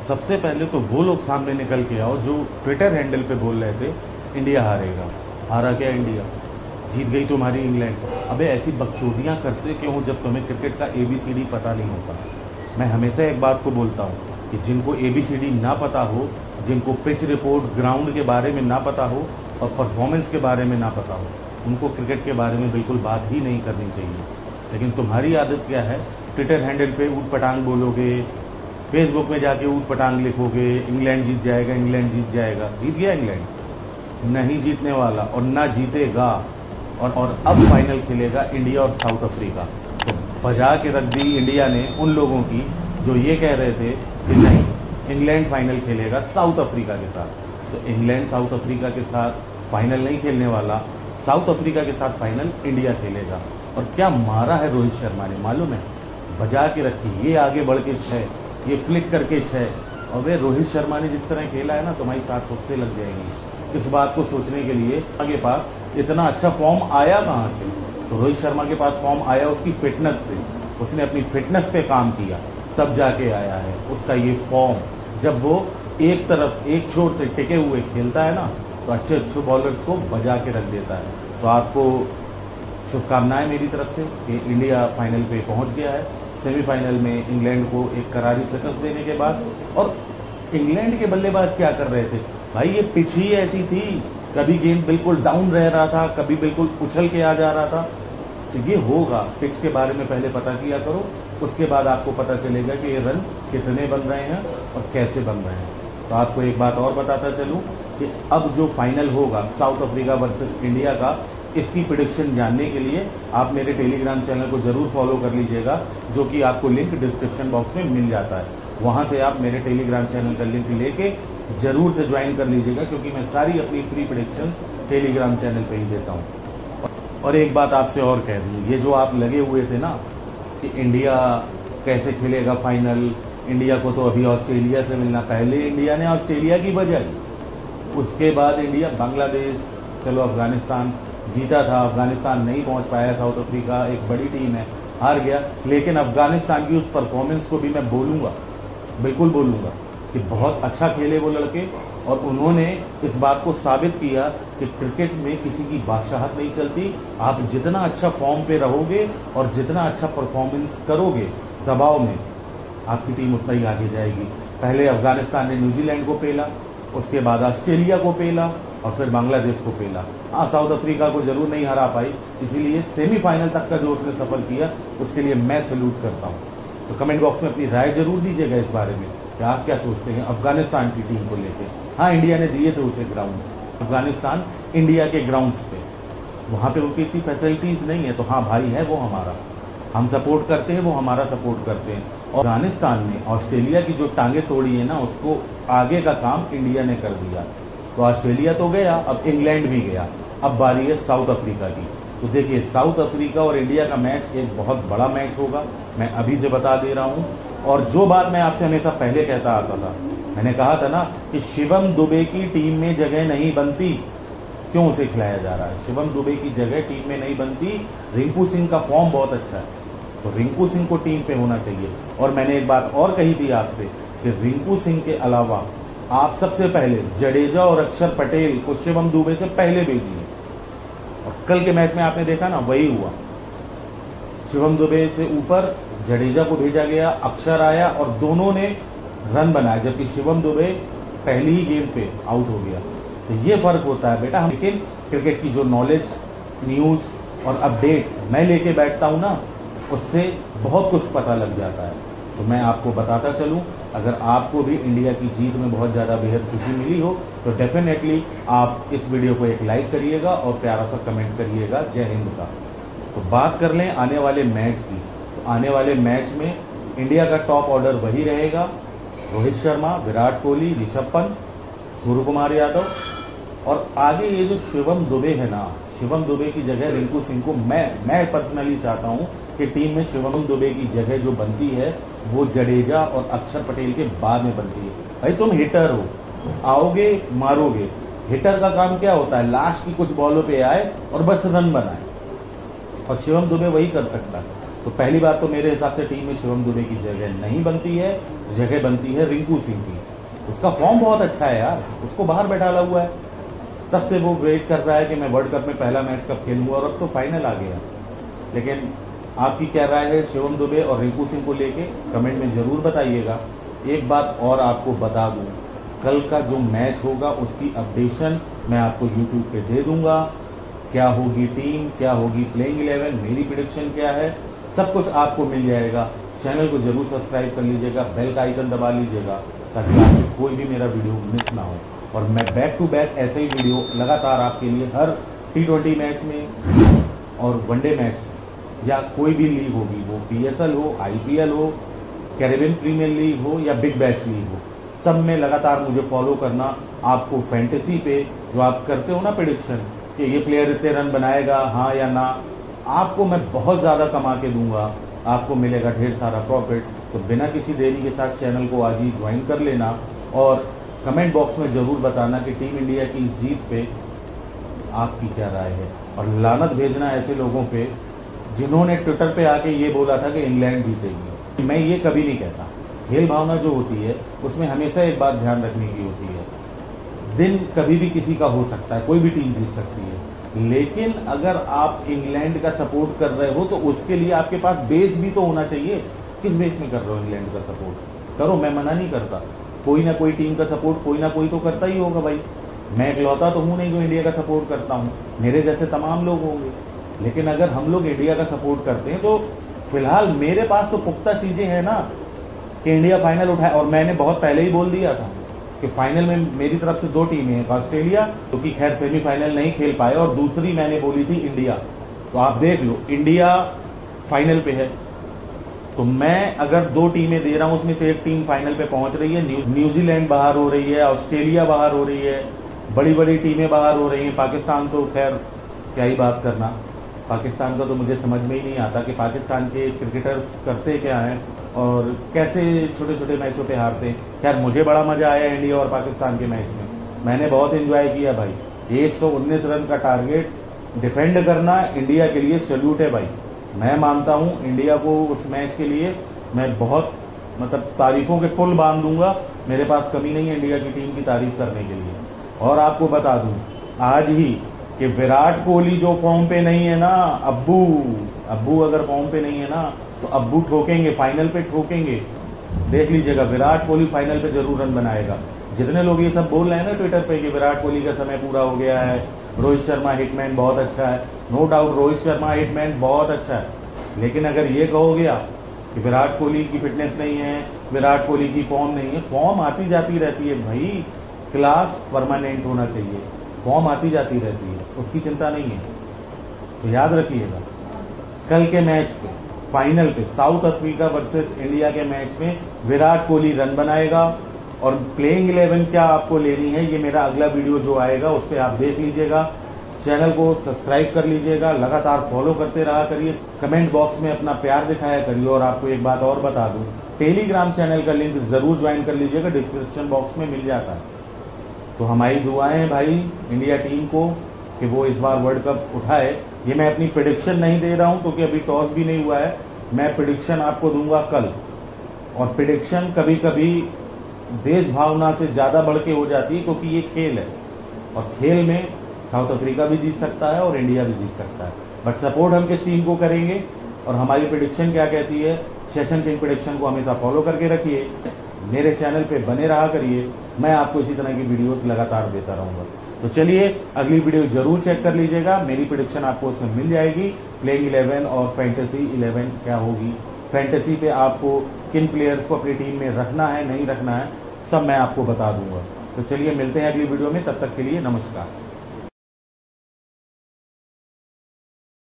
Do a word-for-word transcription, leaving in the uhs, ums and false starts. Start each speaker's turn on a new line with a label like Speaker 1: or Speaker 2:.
Speaker 1: सबसे पहले तो वो लोग सामने निकल के आओ जो ट्विटर हैंडल पे बोल रहे थे इंडिया हारेगा। हारा क्या इंडिया? जीत गई तुम्हारी इंग्लैंड। अबे ऐसी बकचोदियाँ करते क्यों हो जब तुम्हें क्रिकेट का ए बी सी डी पता नहीं होता? मैं हमेशा एक बात को बोलता हूँ कि जिनको ए बी सी डी ना पता हो, जिनको पिच रिपोर्ट ग्राउंड के बारे में ना पता हो और परफॉर्मेंस के बारे में ना पता हो, उनको क्रिकेट के बारे में बिल्कुल बात ही नहीं करनी चाहिए। लेकिन तुम्हारी आदत क्या है? ट्विटर हैंडल पे ऊट पटांग बोलोगे, फेसबुक में जाके ऊट पटांग लिखोगे, इंग्लैंड जीत जाएगा, इंग्लैंड जीत जाएगा। जीत गया इंग्लैंड? नहीं जीतने वाला और ना जीतेगा। और और अब फाइनल खेलेगा इंडिया और साउथ अफ्रीका। तो बजा के रख दी इंडिया ने उन लोगों की जो ये कह रहे थे कि नहीं इंग्लैंड फाइनल खेलेगा साउथ अफ्रीका के साथ। तो इंग्लैंड साउथ अफ्रीका के साथ फाइनल नहीं खेलने वाला, साउथ अफ्रीका के साथ फाइनल इंडिया खेलेगा। और क्या मारा है रोहित शर्मा ने मालूम है? बजा के रखी, ये आगे बढ़ के छः, ये फ्लिक करके छः। और वे रोहित शर्मा ने जिस तरह खेला है ना, तुम्हारी साथ हफ्ते लग जाएंगे इस बात को सोचने के लिए के पास इतना अच्छा फॉर्म आया कहाँ से। तो रोहित शर्मा के पास फॉर्म आया उसकी फिटनेस से, उसने अपनी फिटनेस पे काम किया तब जाके आया है उसका ये फॉर्म। जब वो एक तरफ एक छोर से टिके हुए खेलता है ना, तो अच्छे अच्छे बॉलर्स को बजा के रख देता है। तो आपको शुभकामनाएं मेरी तरफ से कि इंडिया फाइनल पे पहुंच गया है। सेमीफाइनल में इंग्लैंड को एक करारी शिकस्त देने के बाद, और इंग्लैंड के बल्लेबाज क्या कर रहे थे भाई, ये पिच ही ऐसी थी, कभी गेंद बिल्कुल डाउन रह रहा था, कभी बिल्कुल उछल के आ जा रहा था। तो ये होगा, पिच के बारे में पहले पता किया करो, उसके बाद आपको पता चलेगा कि ये रन कितने बन रहे हैं और कैसे बन रहे हैं। तो आपको एक बात और बताता चलूँ कि अब जो फाइनल होगा साउथ अफ्रीका वर्सेस इंडिया का, इसकी प्रेडिक्शन जानने के लिए आप मेरे टेलीग्राम चैनल को ज़रूर फॉलो कर लीजिएगा, जो कि आपको लिंक डिस्क्रिप्शन बॉक्स में मिल जाता है। वहाँ से आप मेरे टेलीग्राम चैनल का लिंक लेके ज़रूर से ज्वाइन कर लीजिएगा, क्योंकि मैं सारी अपनी प्री प्रेडिक्शंस टेलीग्राम चैनल पे ही देता हूँ। और एक बात आपसे और कह दूँ, ये जो आप लगे हुए थे ना कि इंडिया कैसे खेलेगा फाइनल, इंडिया को तो अभी ऑस्ट्रेलिया से मिलना, पहले इंडिया ने ऑस्ट्रेलिया की बजाई, उसके बाद इंडिया बांग्लादेश, चलो अफगानिस्तान जीता था, अफगानिस्तान नहीं पहुंच पाया, साउथ अफ्रीका एक बड़ी टीम है हार गया। लेकिन अफगानिस्तान की उस परफॉर्मेंस को भी मैं बोलूँगा, बिल्कुल बोलूँगा कि बहुत अच्छा खेले वो लड़के, और उन्होंने इस बात को साबित किया कि क्रिकेट में किसी की बादशाहत नहीं चलती। आप जितना अच्छा फॉर्म पे रहोगे और जितना अच्छा परफॉर्मेंस करोगे दबाव में, आपकी टीम उतना ही आगे जाएगी। पहले अफगानिस्तान ने न्यूजीलैंड को पेला, उसके बाद ऑस्ट्रेलिया को पेला और फिर बांग्लादेश को पेला। हाँ, साउथ अफ्रीका को जरूर नहीं हरा पाई, इसीलिए सेमीफाइनल तक का जो उसने सफल किया उसके लिए मैं सैल्यूट करता हूँ। तो कमेंट बॉक्स में अपनी राय जरूर दीजिएगा इस बारे में कि आप क्या सोचते हैं अफगानिस्तान की टीम को लेकर। हाँ, इंडिया ने दिए थे उसे ग्राउंड, अफगानिस्तान इंडिया के ग्राउंड्स पे, वहाँ पे उनकी इतनी फैसिलिटीज़ नहीं है। तो हाँ भाई है वो हमारा, हम सपोर्ट करते हैं, वो हमारा सपोर्ट करते हैं। और अफगानिस्तान ने ऑस्ट्रेलिया की जो टांगे तोड़ी है ना, उसको आगे का काम इंडिया ने कर दिया। तो ऑस्ट्रेलिया तो गया, अब इंग्लैंड भी गया, अब बारी है साउथ अफ्रीका की। तो देखिए, साउथ अफ्रीका और इंडिया का मैच एक बहुत बड़ा मैच होगा, मैं अभी से बता दे रहा हूँ। और जो बात मैं आपसे हमेशा पहले कहता आता था, मैंने कहा था ना कि शिवम दुबे की टीम में जगह नहीं बनती, क्यों उसे खिलाया जा रहा है? शिवम दुबे की जगह टीम में नहीं बनती, रिंकू सिंह का फॉर्म बहुत अच्छा है, तो रिंकू सिंह को टीम पे होना चाहिए। और मैंने एक बात और कही थी आपसे कि रिंकू सिंह के अलावा आप सबसे पहले जडेजा और अक्षर पटेल को शिवम दुबे से पहले भेजिए। और कल के मैच में आपने देखा ना, वही हुआ, शिवम दुबे से ऊपर जडेजा को भेजा गया, अक्षर आया और दोनों ने रन बनाया, जबकि शिवम दुबे पहली ही गेम पे आउट हो गया। तो ये फर्क होता है बेटा। लेकिन क्रिकेट की जो नॉलेज, न्यूज़ और अपडेट मैं लेके बैठता हूँ ना, उससे बहुत कुछ पता लग जाता है। तो मैं आपको बताता चलूँ, अगर आपको भी इंडिया की जीत में बहुत ज़्यादा बेहद खुशी मिली हो तो डेफिनेटली आप इस वीडियो को एक लाइक करिएगा और प्यारा सा कमेंट करिएगा जय हिंद का। तो बात कर लें आने वाले मैच की, तो आने वाले मैच में इंडिया का टॉप ऑर्डर वही रहेगा, रोहित शर्मा, विराट कोहली, ऋषभ पंत, सूर्य कुमार यादव, और आगे ये जो शिवम दुबे है ना, शिवम दुबे की जगह रिंकू सिंह को मैं मैं पर्सनली चाहता हूँ कि टीम में शिवम दुबे की जगह जो बनती है वो जडेजा और अक्षर पटेल के बाद में बनती है। भाई तुम हिटर हो, आओगे मारोगे, हिटर का काम क्या होता है? लास्ट की कुछ बॉलों पे आए और बस रन बनाए, और शिवम दुबे वही कर सकता है। तो पहली बात तो मेरे हिसाब से टीम में शिवम दुबे की जगह नहीं बनती है, जगह बनती है रिंकू सिंह की। उसका फॉर्म बहुत अच्छा है यार, उसको बाहर बैठाला हुआ है, तब से वो वेट कर रहा है कि मैं वर्ल्ड कप में पहला मैच कब खेलूंगा, और अब तो फाइनल आ गया। लेकिन आपकी क्या राय है शिवम दुबे और रिंकू सिंह को लेके, कमेंट में ज़रूर बताइएगा। एक बात और आपको बता दूं, कल का जो मैच होगा उसकी अपडेशन मैं आपको यूट्यूब पे दे दूंगा। क्या होगी टीम, क्या होगी प्लेइंग इलेवन, मेरी प्रेडिक्शन क्या है, सब कुछ आपको मिल जाएगा। चैनल को जरूर सब्सक्राइब कर लीजिएगा, बेल का आइकन दबा लीजिएगा, ताकि आपको कोई भी मेरा वीडियो मिस ना हो। और मैं बैक टू बैक ऐसे ही वीडियो लगातार आपके लिए हर टी ट्वेंटी मैच में और वनडे मैच या कोई भी लीग होगी, वो पी एस एल हो, आई पी एल हो, कैरेबियन प्रीमियर लीग हो या बिग बैश लीग हो, सब में लगातार मुझे फॉलो करना। आपको फैंटेसी पे जो आप करते हो ना प्रेडिक्शन कि ये प्लेयर इतने रन बनाएगा, हाँ या ना, आपको मैं बहुत ज़्यादा कमा के दूंगा, आपको मिलेगा ढेर सारा प्रॉफिट। तो बिना किसी देरी के साथ चैनल को आज ही ज्वाइन कर लेना और कमेंट बॉक्स में ज़रूर बताना कि टीम इंडिया की इस जीत पे आपकी क्या राय है। और लानत भेजना ऐसे लोगों पे जिन्होंने ट्विटर पे आके ये बोला था कि इंग्लैंड जीतेगी। मैं ये कभी नहीं कहता। खेल भावना जो होती है उसमें हमेशा एक बात ध्यान रखने की होती है, दिन कभी भी किसी का हो सकता है, कोई भी टीम जीत सकती है, लेकिन अगर आप इंग्लैंड का सपोर्ट कर रहे हो तो उसके लिए आपके पास बेस भी तो होना चाहिए। किस बेस में कर रहे हो इंग्लैंड का सपोर्ट? करो, मैं मना नहीं करता, कोई ना कोई टीम का सपोर्ट कोई ना कोई तो करता ही होगा भाई। मैं इकलौता तो हूँ नहीं जो इंडिया का सपोर्ट करता हूँ, मेरे जैसे तमाम लोग होंगे। लेकिन अगर हम लोग इंडिया का सपोर्ट करते हैं तो फिलहाल मेरे पास तो पुख्ता चीज़ें हैं ना कि इंडिया फाइनल उठाए। और मैंने बहुत पहले ही बोल दिया था कि फाइनल में मेरी तरफ से दो टीमें हैं, ऑस्ट्रेलिया जो कि खैर सेमीफाइनल नहीं खेल पाए, और दूसरी मैंने बोली थी इंडिया। तो आप देख लो, इंडिया फाइनल पे है, तो मैं अगर दो टीमें दे रहा हूं उसमें से एक टीम फाइनल पे पहुंच रही है, न्यू, न्यूजीलैंड बाहर हो रही है, ऑस्ट्रेलिया बाहर हो रही है, बड़ी बड़ी टीमें बाहर हो रही हैं। पाकिस्तान तो खैर क्या ही बात करना, पाकिस्तान का तो मुझे समझ में ही नहीं आता कि पाकिस्तान के क्रिकेटर्स करते क्या हैं और कैसे छोटे छोटे मैचों पे हारते हैं। खैर मुझे बड़ा मज़ा आया इंडिया और पाकिस्तान के मैच में, मैंने बहुत एंजॉय किया भाई। एक सौ उन्नीस रन का टारगेट डिफेंड करना इंडिया के लिए सैल्यूट है भाई। मैं मानता हूँ इंडिया को उस मैच के लिए मैं बहुत मतलब तारीफ़ों के पुल बांध दूंगा, मेरे पास कमी नहीं है इंडिया की टीम की तारीफ करने के लिए। और आपको बता दूं आज ही कि विराट कोहली जो फॉर्म पे नहीं है ना, अब्बू अब्बू अगर फॉर्म पे नहीं है ना तो अब्बू ठोकेंगे, फाइनल पे ठोकेंगे। देख लीजिएगा, विराट कोहली फाइनल पे जरूर रन बनाएगा। जितने लोग ये सब बोल रहे हैं ना ट्विटर पे कि विराट कोहली का समय पूरा हो गया है, रोहित शर्मा हिटमैन बहुत अच्छा है, no doubt Rohit Sharma hitman बहुत अच्छा है, लेकिन अगर ये कहोगे आप कि विराट कोहली की फिटनेस नहीं है, विराट कोहली की फॉर्म नहीं है, फॉर्म आती जाती रहती है भाई, क्लास परमानेंट होना चाहिए, फॉर्म आती जाती रहती है, उसकी चिंता नहीं है। तो याद रखिएगा, कल के मैच पे फाइनल पे साउथ अफ्रीका वर्सेस इंडिया के मैच में विराट कोहली रन बनाएगा। और प्लेइंग इलेवन क्या आपको लेनी है, ये मेरा अगला वीडियो जो आएगा उस पर आप देख लीजिएगा। चैनल को सब्सक्राइब कर लीजिएगा, लगातार फॉलो करते रहा करिए, कमेंट बॉक्स में अपना प्यार दिखाया करिए। और आपको एक बात और बता दूं, टेलीग्राम चैनल का लिंक जरूर ज्वाइन कर लीजिएगा, डिस्क्रिप्शन बॉक्स में मिल जाता है। तो हमारी दुआएं हैं भाई इंडिया टीम को कि वो इस बार वर्ल्ड कप उठाए। ये मैं अपनी प्रेडिक्शन नहीं दे रहा हूं क्योंकि अभी टॉस भी नहीं हुआ है, मैं प्रेडिक्शन आपको दूंगा कल। और प्रेडिक्शन कभी कभी देश भावना से ज़्यादा बढ़ के हो जाती है क्योंकि ये खेल है, और खेल में साउथ अफ्रीका भी जीत सकता है और इंडिया भी जीत सकता है। बट सपोर्ट हम किस टीम को करेंगे और हमारी प्रेडिक्शन क्या कहती है, सेशन किंग प्रेडिक्शन को हमेशा फॉलो करके रखिए, मेरे चैनल पे बने रहा करिए, मैं आपको इसी तरह की वीडियोस लगातार देता रहूँगा। तो चलिए अगली वीडियो जरूर चेक कर लीजिएगा, मेरी प्रेडिक्शन आपको उसमें मिल जाएगी। प्लेइंग इलेवन और फैंटेसी इलेवन क्या होगी, फैंटेसी पे आपको किन प्लेयर्स को अपनी टीम में रखना है नहीं रखना है, सब मैं आपको बता दूंगा। तो चलिए मिलते हैं अगली वीडियो में, तब तक के लिए नमस्कार।